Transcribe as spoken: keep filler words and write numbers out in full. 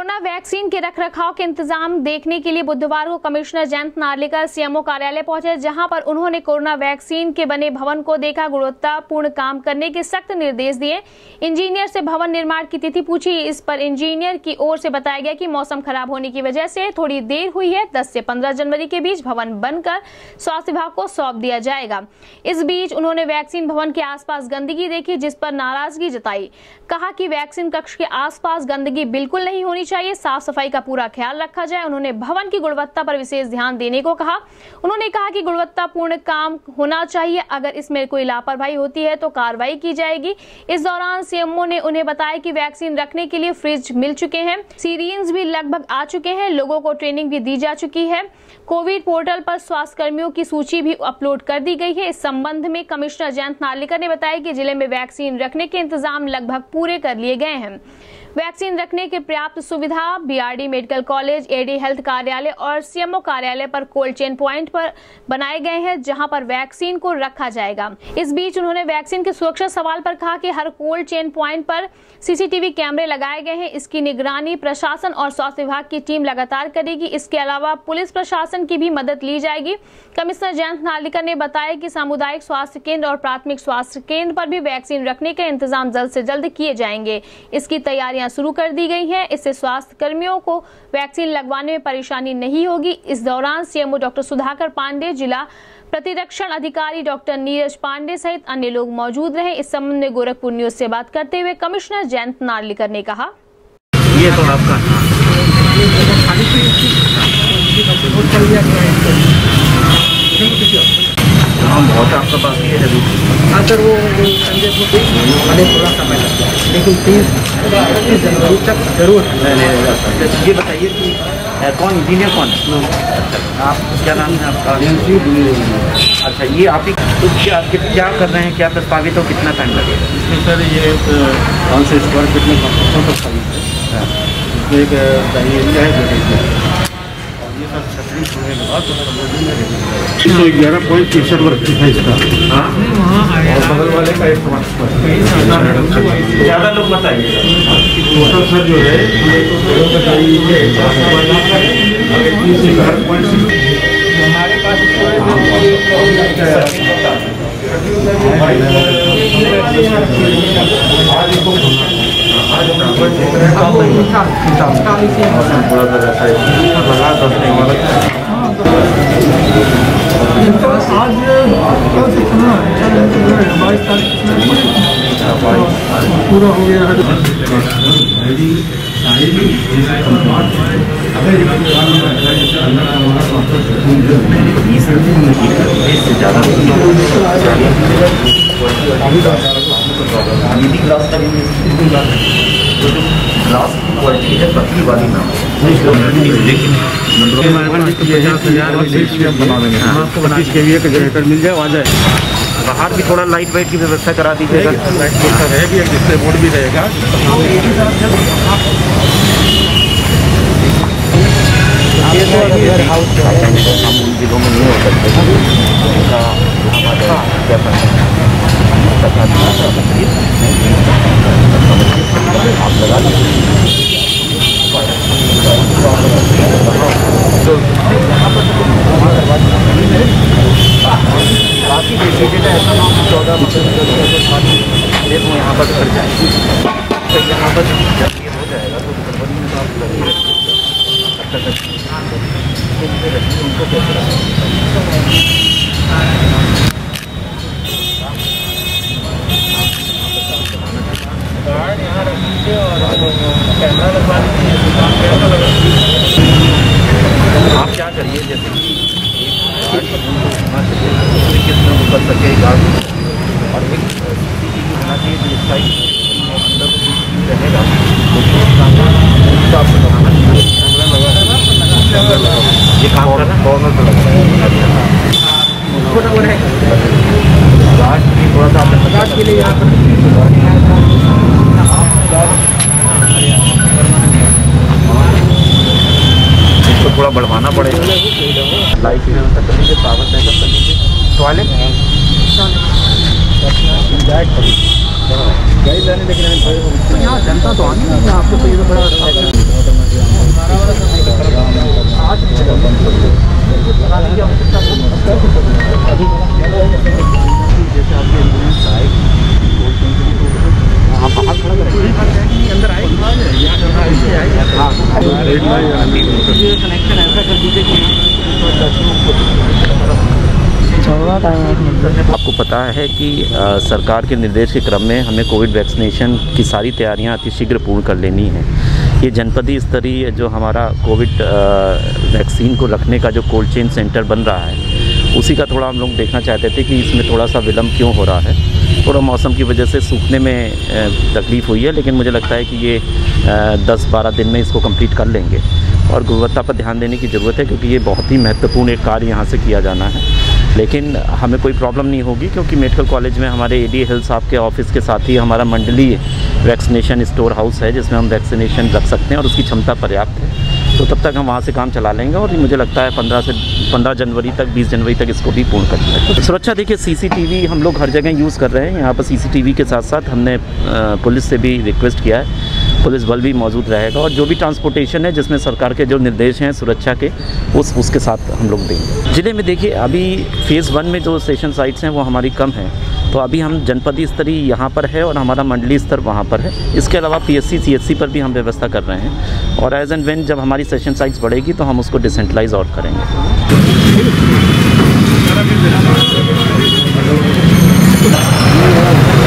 Corona vaccine के रखरखाव के इंतजाम देखने के लिए बुधवार को कमिश्नर जयंत नार्लिकर सीएमओ कार्यालय पहुंचे, जहां पर उन्होंने कोरोना वैक्सीन के बने भवन को देखा, गुणवत्तापूर्ण काम करने के सख्त निर्देश दिए। इंजीनियर से भवन निर्माण की तिथि पूछी। इस पर इंजीनियर की ओर से बताया गया कि मौसम खराब होने की वजह से थोड़ी देर हुई है। दस से पंद्रह जनवरी के बीच भवन बनकर स्वास्थ्य विभाग को सौंप दिया जाएगा। इस बीच उन्होंने वैक्सीन भवन के आसपास गंदगी देखी, जिस पर नाराजगी जताई। कहा कि वैक्सीन कक्ष के आसपास गंदगी बिल्कुल नहीं होनी चाहिए, साफ सफाई का पूरा ख्याल रखा जाए। उन्होंने भवन की गुणवत्ता पर विशेष ध्यान देने को कहा। उन्होंने कहा कि गुणवत्तापूर्ण काम होना चाहिए, अगर इसमें कोई लापरवाही होती है तो कार्रवाई की जाएगी। इस दौरान सीएमओ ने उन्हें बताया कि वैक्सीन रखने के लिए फ्रिज मिल चुके हैं, सीरिंज भी लगभग आ चुके हैं, लोगों को ट्रेनिंग भी दी जा चुकी है। कोविड पोर्टल पर स्वास्थ्य कर्मियों की सूची भी अपलोड कर दी गई है। इस संबंध में कमिश्नर जयंत नार्लिकर ने बताया कि जिले में वैक्सीन रखने के इंतजाम लगभग पूरे कर लिए गए हैं। वैक्सीन रखने के पर्याप्त सुविधा BRD medical college, AD health कार्यालय और सीएमओ कार्यालय पर कोल्ड चेन पॉइंट पर बनाए गए हैं, जहां पर वैक्सीन को रखा जाएगा। इस बीच उन्होंने वैक्सीन के सुरक्षा सवाल पर कहा कि हर कोल्ड चेन पॉइंट पर सीसीटीवी कैमरे लगाए गए हैं। इसकी निगरानी प्रशासन और स्वास्थ्य विभाग की टीम लगातार करेगी। इसके अलावा पुलिस प्रशासन की भी मदद ली जाएगी। कमिश्नर जयंत नार्लिकर ने बताया कि सामुदायिक स्वास्थ्य केंद्र और प्राथमिक स्वास्थ्य केंद्र पर भी वैक्सीन रखने के इंतजाम जल्द से जल्द किए जाएंगे। इसकी तैयारियां शुरू कर दी गई हैं। इससे स्वास्थ्य कर्मियों को वैक्सीन लगवाने में परेशानी नहीं होगी। इस दौरान सीएमओ डॉक्टर सुधाकर पांडे, जिला प्रतिरक्षण अधिकारी डॉक्टर नीरज पांडे सहित अन्य लोग मौजूद रहे। इस संबंध में गोरखपुर न्यूज से बात करते हुए कमिश्नर जयंत नार्लिकर ने कहा, ये तो आपका हाँ बहुत आपका पास है हाँ सर, वो संदेश में थोड़ा समय लगता है, लेकिन तीस तीस जनवरी तक जरूर ये बताइए कि कौन इंजीनियर कौन है? अच्छा, आप क्या नाम है आपका? अच्छा, ये आप ही तो क्या क्या कर रहे हैं, क्या प्रस्तावित हो, कितना टाइम लगेगा इसमें? सर ये पाँच सौ स्क्वायर फीट में कंस्ट्रक्शन प्रस्तावित है, इसमें एक एरिया है एक सौ ग्यारह पॉइंट तिरसठ वर्ग है इसका, और बगल वाले का एक ज़्यादा लोग बताइए। टोटल सर जो है हमारे पास थोड़ा सा रहता है आज कल से चलना है, बाईस तारीख पूरा हो गया है। ग्लास की क्वालिटी है पतली वाली ना, लेकिन पच्चीस के वी का जनरेटर मिल जाए, आ जाए। बाहर भी थोड़ा लाइट वाइट की व्यवस्था करा दीजिएगा। लाइट व्यवस्था रहेगी, एक डिस्प्ले बोर्ड भी रहेगा। ये तो अगर हाउस हम उन जिलों में नहीं हो सकते, आप लगा तो बाकी डिसीजन ऐसा ना हो चौदह मतलब वो यहाँ पर कर जाएगी, तो यहाँ पर जब ये हो जाएगा तो फरवरी में आप लगे उनको कैसे यहाँ रख लीजिए और कैमरा लगवा लीजिए। आप क्या करिए, जैसे कि कितना कर सके गार्ड, और एक सीसीटीवी होना चाहिए जो साइड अंदर रहेगा, तो आपको लगाना चाहिए। कैमरा लगा ये काम करना कॉर्नर पर लगा उसको नंबर है गार्ड भी थोड़ा सा आपने गार्ड के लिए यहाँ पर इसको थोड़ा बढ़वाना पड़ेगा। लाइट की व्यवस्था कर लीजिए, पावर बैकअप कर लीजिए, टॉयलेट गाइड लाने, लेकिन यहाँ जनता तो आनी है आपको, तो ये तो बड़ा ये कनेक्शन ऐसा कर दीजिए कि आपको पता है कि आ, सरकार के निर्देश के क्रम में हमें कोविड वैक्सीनेशन की सारी तैयारियां अतिशीघ्र पूर्ण कर लेनी है। ये जनपदीय स्तरीय जो हमारा कोविड वैक्सीन को रखने का जो कोल्ड चेन सेंटर बन रहा है, उसी का थोड़ा हम लोग देखना चाहते थे कि इसमें थोड़ा सा विलम्ब क्यों हो रहा है। थोड़ा मौसम की वजह से सूखने में तकलीफ़ हुई है, लेकिन मुझे लगता है कि ये दस बारह दिन में इसको कंप्लीट कर लेंगे। और गुणवत्ता पर ध्यान देने की ज़रूरत है, क्योंकि ये बहुत ही महत्वपूर्ण एक कार्य यहाँ से किया जाना है। लेकिन हमें कोई प्रॉब्लम नहीं होगी, क्योंकि मेडिकल कॉलेज में हमारे एडी हेल्थ साहब के ऑफिस के साथ ही हमारा मंडलीय वैक्सीनेशन स्टोर हाउस है, जिसमें हम वैक्सीनेशन रख सकते हैं और उसकी क्षमता पर्याप्त है। तो तब तक हम वहाँ से काम चला लेंगे और मुझे लगता है पंद्रह से पंद्रह जनवरी तक, बीस जनवरी तक इसको भी पूर्ण कर लेंगे। तो सुरक्षा देखिए, सीसीटीवी हम लोग हर जगह यूज़ कर रहे हैं। यहाँ पर सीसीटीवी के साथ साथ हमने पुलिस से भी रिक्वेस्ट किया है, पुलिस बल भी मौजूद रहेगा और जो भी ट्रांसपोर्टेशन है जिसमें सरकार के जो निर्देश हैं सुरक्षा के, उस उसके साथ हम लोग देंगे। ज़िले में देखिए, अभी फेज़ वन में जो स्टेशन साइट्स हैं वो हमारी कम हैं, तो अभी हम जनपदीय स्तरीय यहाँ पर है और हमारा मंडलीय स्तर वहाँ पर है। इसके अलावा पीएससी सीएचसी पर भी हम व्यवस्था कर रहे हैं और एज एंड व्हेन जब हमारी सेशन साइट्स बढ़ेगी तो हम उसको डिसेंट्रलाइज और करेंगे।